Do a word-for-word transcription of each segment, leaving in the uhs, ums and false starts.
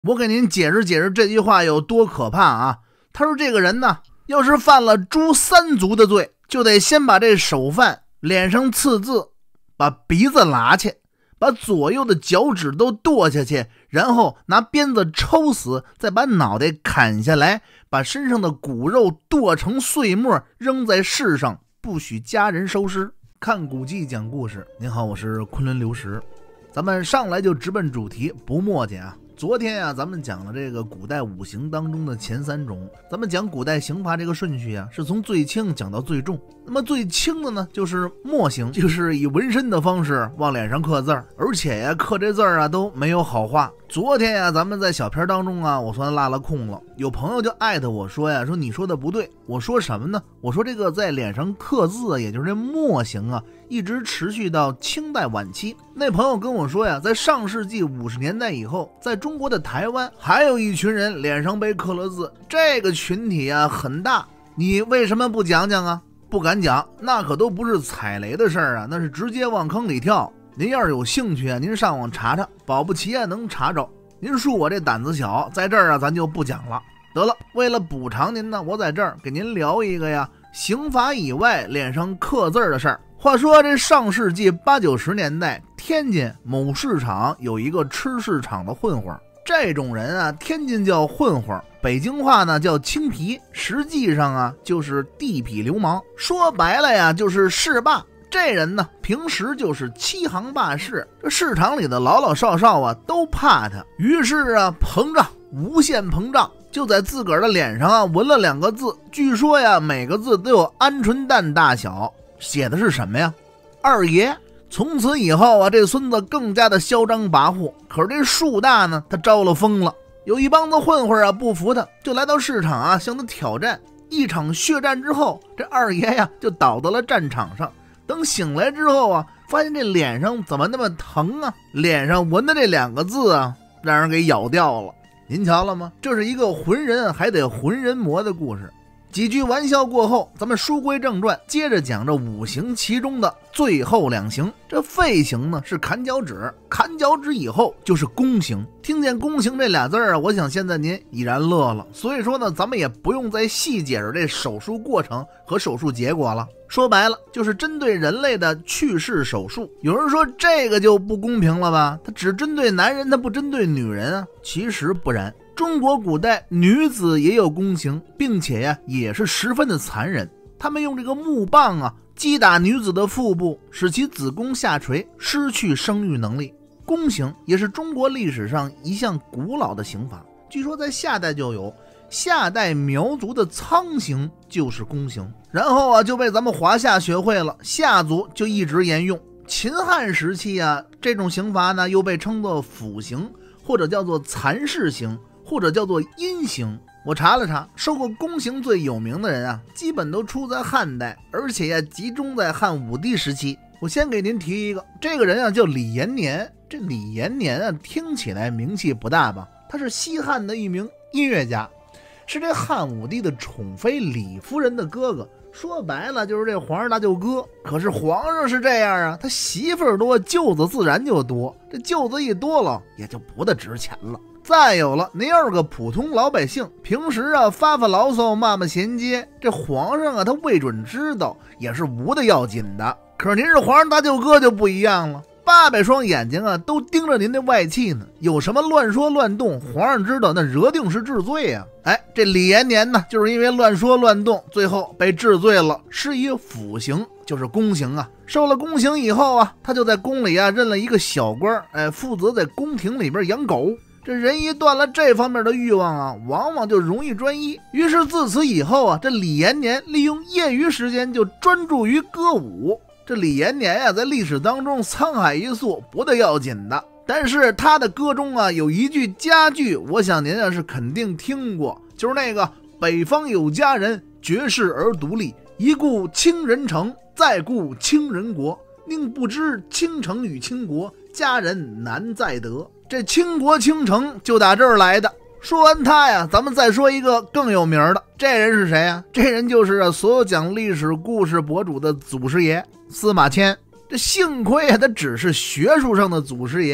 我给您解释解释这句话有多可怕啊！他说这个人呢，要是犯了诛三族的罪，就得先把这首犯脸上刺字，把鼻子拉去，把左右的脚趾都剁下去，然后拿鞭子抽死，再把脑袋砍下来，把身上的骨肉剁成碎末，扔在世上，不许家人收尸。看古迹讲故事，您好，我是昆仑流石。咱们上来就直奔主题，不墨迹啊。昨天啊，咱们讲了这个古代五行当中的前三种。咱们讲古代刑罚这个顺序啊，是从最轻讲到最重。那么最轻的呢，就是墨刑，就是以纹身的方式往脸上刻字儿，而且呀，刻这字儿啊都没有好话。昨天呀，咱们在小片当中啊，我算落了空了，有朋友就艾特我说呀，说你说的不对。我说什么呢？我说这个在脸上刻字，也就是这墨刑啊，一直持续到清代晚期。那朋友跟我说呀，在上世纪五十年代以后，在中国的台湾还有一群人脸上被刻了字，这个群体啊很大，你为什么不讲讲啊？不敢讲，那可都不是踩雷的事儿啊，那是直接往坑里跳。您要是有兴趣啊，您上网查查，保不齐啊能查着。您恕我这胆子小，在这儿啊咱就不讲了。得了，为了补偿您呢，我在这儿给您聊一个呀刑罚以外脸上刻字的事儿。话说这上世纪八九十年代，天津某市场有一个吃市场的混混，这种人啊，天津叫混混，北京话呢叫青皮，实际上啊就是地痞流氓，说白了呀就是市霸。这人呢平时就是欺行霸市，这市场里的老老少少啊都怕他，于是啊膨胀，无限膨胀，就在自个儿的脸上啊纹了两个字，据说呀每个字都有鹌鹑蛋大小，写的是什么呀？二爷。从此以后啊，这孙子更加的嚣张跋扈。可是这树大呢，他招了风了。有一帮子混混啊，不服他，就来到市场啊，向他挑战。一场血战之后，这二爷呀就倒到了战场上。等醒来之后啊，发现这脸上怎么那么疼啊？脸上纹的这两个字啊，让人给咬掉了。您瞧了吗？这是一个浑人还得浑人魔的故事。几句玩笑过后，咱们书归正传，接着讲这五行其中的最后两刑。这废刑呢是砍脚趾，砍脚趾以后就是宫刑。听见宫刑这俩字啊，我想现在您已然乐了。所以说呢，咱们也不用再细解释这手术过程和手术结果了。说白了，就是针对人类的去世手术。有人说这个就不公平了吧？它只针对男人，它不针对女人啊？其实不然。中国古代女子也有宫刑，并且呀也是十分的残忍。他们用这个木棒啊击打女子的腹部，使其子宫下垂，失去生育能力。宫刑也是中国历史上一项古老的刑罚，据说在夏代就有，夏代苗族的苍刑就是宫刑，然后啊就被咱们华夏学会了，夏族就一直沿用。秦汉时期啊，这种刑罚呢又被称作腐刑，或者叫做残视刑，或者叫做阴刑。我查了查，受过宫刑最有名的人啊，基本都出在汉代，而且呀集中在汉武帝时期。我先给您提一个，这个人啊叫李延年。这李延年啊听起来名气不大吧？他是西汉的一名音乐家，是这汉武帝的宠妃李夫人的哥哥。说白了就是这皇上大舅哥。可是皇上是这样啊，他媳妇儿多，舅子自然就多，这舅子一多了也就不大值钱了。再有了，您要是个普通老百姓，平时啊发发牢骚骂骂衔接，这皇上啊他未准知道，也是无的要紧的。可是您是皇上大舅哥就不一样了，八百双眼睛啊都盯着您的外戚呢，有什么乱说乱动，皇上知道那惹定是治罪啊。哎，这李延年呢就是因为乱说乱动，最后被治罪了，施以腐刑，就是宫刑啊。受了宫刑以后啊，他就在宫里啊任了一个小官，哎，负责在宫廷里边养狗。这人一断了这方面的欲望啊，往往就容易专一。于是自此以后啊，这李延年利用业余时间就专注于歌舞。这李延年呀、啊，在历史当中沧海一粟，不得要紧的。但是他的歌中啊，有一句佳句，我想您啊是肯定听过，就是那个北方有佳人，绝世而独立，一顾倾人城，再顾倾人国，宁不知倾城与倾国，佳人难再得。这倾国倾城就打这儿来的。说完他呀，咱们再说一个更有名的。这人是谁呀？这人就是啊，所有讲历史故事博主的祖师爷司马迁。这幸亏啊，他只是学术上的祖师爷，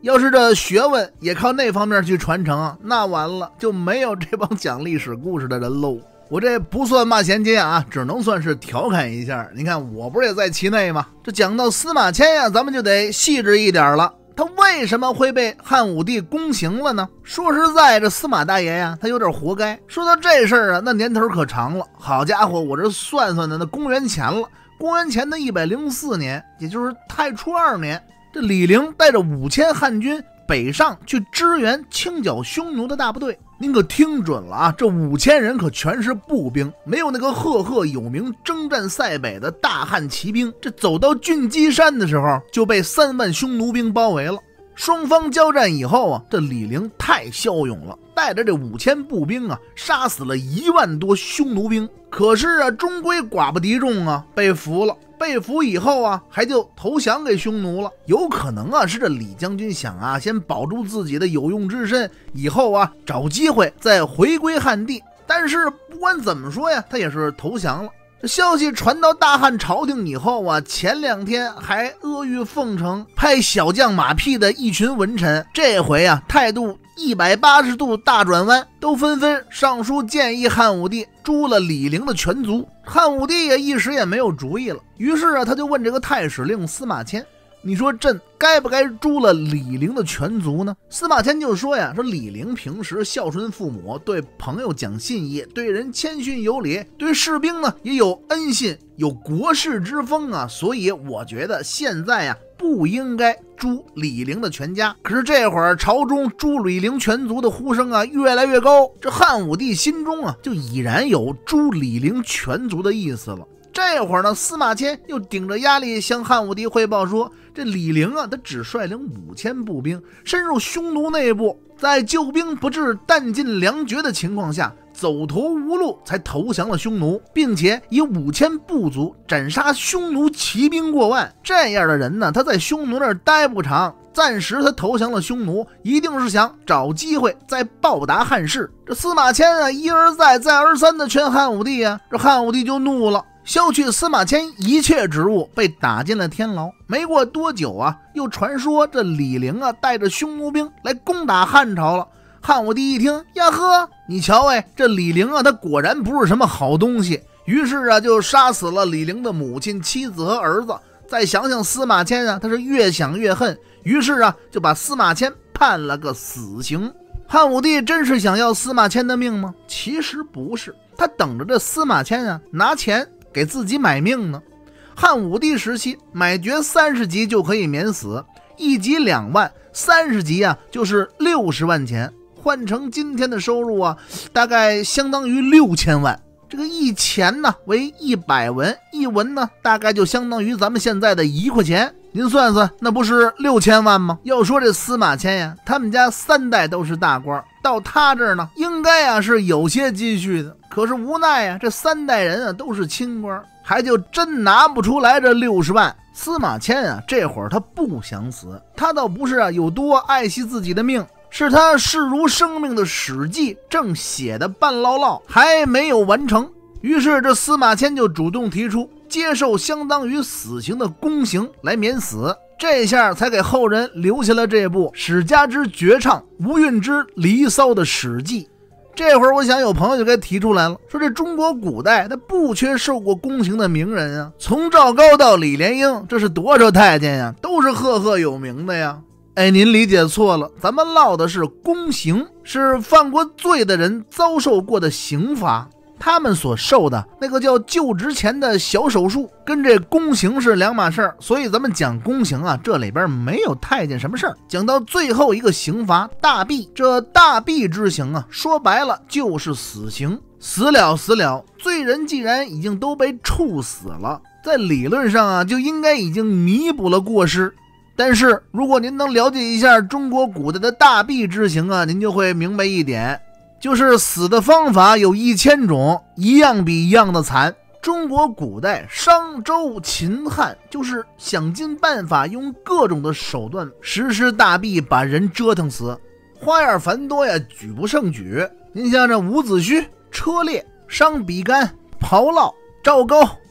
要是这学问也靠那方面去传承啊，那完了就没有这帮讲历史故事的人喽。我这不算骂衔接啊，只能算是调侃一下。你看我不是也在其内吗？这讲到司马迁呀，咱们就得细致一点了。他为什么会被汉武帝宫刑了呢？说实在，这司马大爷呀，他有点活该。说到这事儿啊，那年头可长了。好家伙，我这算算的，那公元前了，公元前的一百零四年，也就是太初二年，这李陵带着五千汉军北上去支援清剿匈奴的大部队。您可听准了啊，这五千人可全是步兵，没有那个赫赫有名征战塞北的大汉骑兵。这走到郡基山的时候，就被三万匈奴兵包围了。双方交战以后啊，这李陵太骁勇了，带着这五千步兵啊，杀死了一万多匈奴兵。可是啊，终归寡不敌众啊，被俘了。被俘以后啊，还就投降给匈奴了。有可能啊，是这李将军想啊，先保住自己的有用之身，以后啊，找机会再回归汉地。但是不管怎么说呀，他也是投降了。这消息传到大汉朝廷以后啊，前两天还阿谀奉承，拍小将马屁的一群文臣，这回啊，态度一百八十度大转弯，都纷纷上书建议汉武帝诛了李陵的全族。汉武帝也一时也没有主意了，于是啊，他就问这个太史令司马迁，你说朕该不该诛了李陵的全族呢？司马迁就说呀，说李陵平时孝顺父母，对朋友讲信义，对人谦逊有礼，对士兵呢也有恩信，有国士之风啊，所以我觉得现在呀，不应该诛李陵的全家。可是这会儿朝中诛李陵全族的呼声啊越来越高，这汉武帝心中啊就已然有诛李陵全族的意思了。这会儿呢，司马迁又顶着压力向汉武帝汇报说，这李陵啊，他只率领五千步兵深入匈奴内部，在救兵不至、弹尽粮绝的情况下，走投无路才投降了匈奴，并且以五千部族斩杀匈奴骑兵过万。这样的人呢，他在匈奴那儿待不长，暂时他投降了匈奴，一定是想找机会再报答汉室。这司马迁啊，一而再再而三的劝汉武帝啊，这汉武帝就怒了，削去司马迁一切职务，被打进了天牢。没过多久啊，又传说这李陵啊带着匈奴兵来攻打汉朝了。汉武帝一听，呀呵，你瞧哎，这李陵啊，他果然不是什么好东西。于是啊，就杀死了李陵的母亲、妻子和儿子。再想想司马迁啊，他是越想越恨，于是啊，就把司马迁判了个死刑。汉武帝真是想要司马迁的命吗？其实不是，他等着这司马迁啊拿钱给自己买命呢。汉武帝时期买爵三十级就可以免死，一级两万，三十级啊就是六十万钱，换成今天的收入啊，大概相当于六千万。这个一钱呢为一百文，一文呢大概就相当于咱们现在的一块钱。您算算，那不是六千万吗？要说这司马迁呀，他们家三代都是大官，到他这儿呢，应该啊是有些积蓄的。可是无奈啊，这三代人啊都是清官，还就真拿不出来这六十万。司马迁啊，这会儿他不想死，他倒不是啊有多爱惜自己的命，是他视如生命的《史记》正写的半落落，还没有完成。于是这司马迁就主动提出接受相当于死刑的宫刑来免死，这下才给后人留下了这部史家之绝唱、无韵之离骚的《史记》。这会儿我想有朋友就该提出来了，说这中国古代他不缺受过宫刑的名人啊，从赵高到李莲英，这是多少太监呀，都是赫赫有名的呀。哎，您理解错了，咱们唠的是宫刑，是犯过罪的人遭受过的刑罚，他们所受的那个叫就职前的小手术，跟这宫刑是两码事儿。所以咱们讲宫刑啊，这里边没有太监什么事儿。讲到最后一个刑罚大弊，这大弊之刑啊，说白了就是死刑。死了死了，罪人既然已经都被处死了，在理论上啊，就应该已经弥补了过失。但是如果您能了解一下中国古代的大弊之刑啊，您就会明白一点，就是死的方法有一千种，一样比一样的惨。中国古代商周秦汉就是想尽办法用各种的手段实施大弊，把人折腾死，花样繁多呀，举不胜举。您像这伍子胥、车裂、伤比干、刨涝、赵高、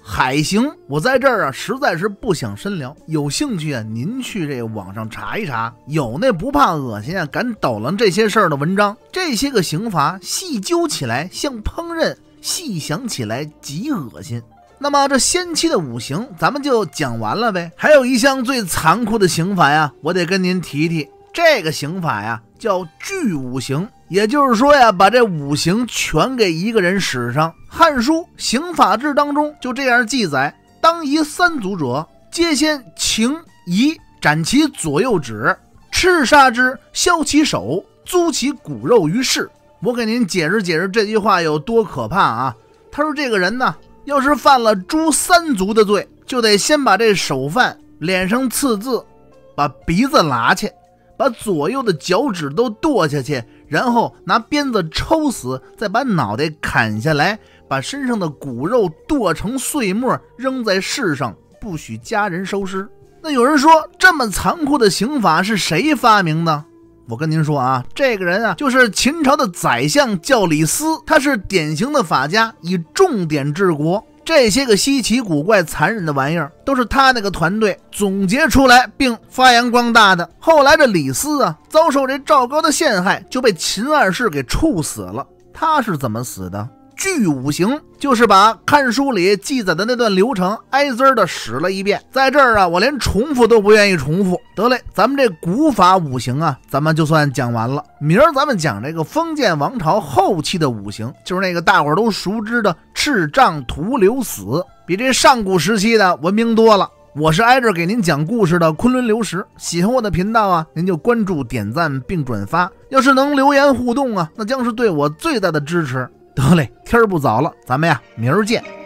海刑，我在这儿啊，实在是不想深聊。有兴趣啊，您去这个网上查一查，有那不怕恶心啊，敢捣乱这些事儿的文章。这些个刑罚细究起来像烹饪，细想起来极恶心。那么这先期的五刑咱们就讲完了呗。还有一项最残酷的刑罚呀，我得跟您提提。这个刑法呀叫具五刑，也就是说呀，把这五刑全给一个人使上。汉书刑法志当中就这样记载：当夷三族者，皆先情夷，斩其左右指，赤杀之，削其手，租其骨肉于市。我给您解释解释这句话有多可怕啊。他说这个人呢，要是犯了诛三族的罪，就得先把这首犯脸上刺字，把鼻子拉去，把左右的脚趾都剁下去，然后拿鞭子抽死，再把脑袋砍下来，把身上的骨肉剁成碎末，扔在市上，不许家人收尸。那有人说，这么残酷的刑法是谁发明的？我跟您说啊，这个人啊，就是秦朝的宰相，叫李斯，他是典型的法家，以重典治国。这些个稀奇古怪残忍的玩意儿都是他那个团队总结出来并发扬光大的。后来这李斯啊，遭受这赵高的陷害，就被秦二世给处死了。他是怎么死的？具五刑，就是把看书里记载的那段流程挨滋的使了一遍。在这儿啊，我连重复都不愿意重复。得嘞，咱们这古法五刑啊，咱们就算讲完了。明儿咱们讲这个封建王朝后期的五刑，就是那个大伙儿都熟知的赤杖徒流死，比这上古时期的文明多了。我是挨着给您讲故事的昆仑流石，喜欢我的频道啊，您就关注、点赞并转发。要是能留言互动啊，那将是对我最大的支持。得嘞，天儿不早了，咱们呀明儿见。